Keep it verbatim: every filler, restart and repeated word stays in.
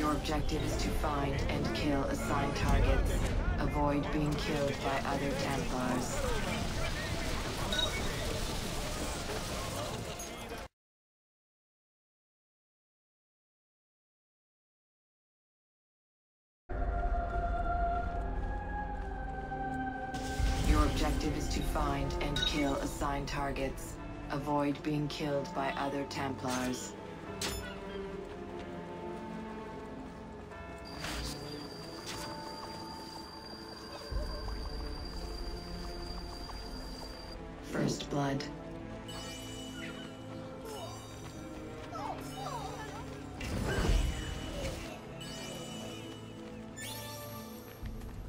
Your objective is to find and kill assigned targets. Avoid being killed by other Templars. Your objective is to find and kill assigned targets. Avoid being killed by other Templars. First blood.